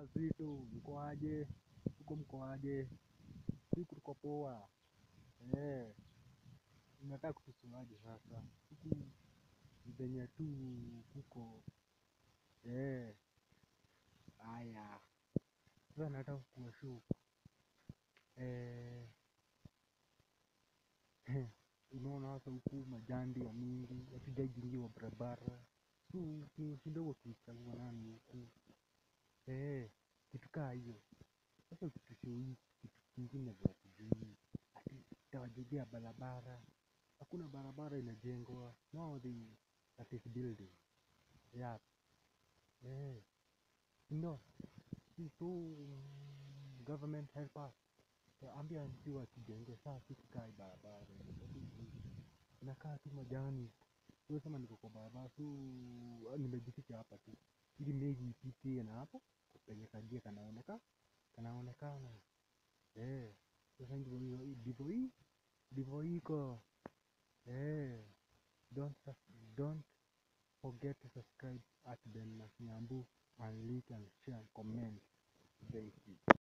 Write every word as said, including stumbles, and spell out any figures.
Zito, mko aje? Huko mko aje? Huku tuko poa. Eh, unataka kutusumaje sasa? Huku venye tu kuko. Eh, haya. Sasa nataka kuwashow. Eh, unaona hasa huku majandi ya mingi, hatujaijengewa barabara. Tu ni kidogo tulichagua nani huku. Eh, kitu kaa hiyo. Sasa ukitushow hii kitu kingine vya tujui. Ati tawajengea barabara. Hakuna barabara inajengwa. No, the that is building. Yeah. Eh, you know, see, so mm, government help us. So, ambia msi watujenge saa sisi kai barabara. Nakaa tu majani. Wewe sema niko kwa barabara tu nimejificha hapa tu. Ili megi ipite na hapo penye kajia kanaoneka kanaonekana. Eh, sasa ndivyo hiyo ndivyo hii ndivyo iko. Eh, don't sus- don't forget to subscribe at Ben Nyambu and like and share and comment. Thank you.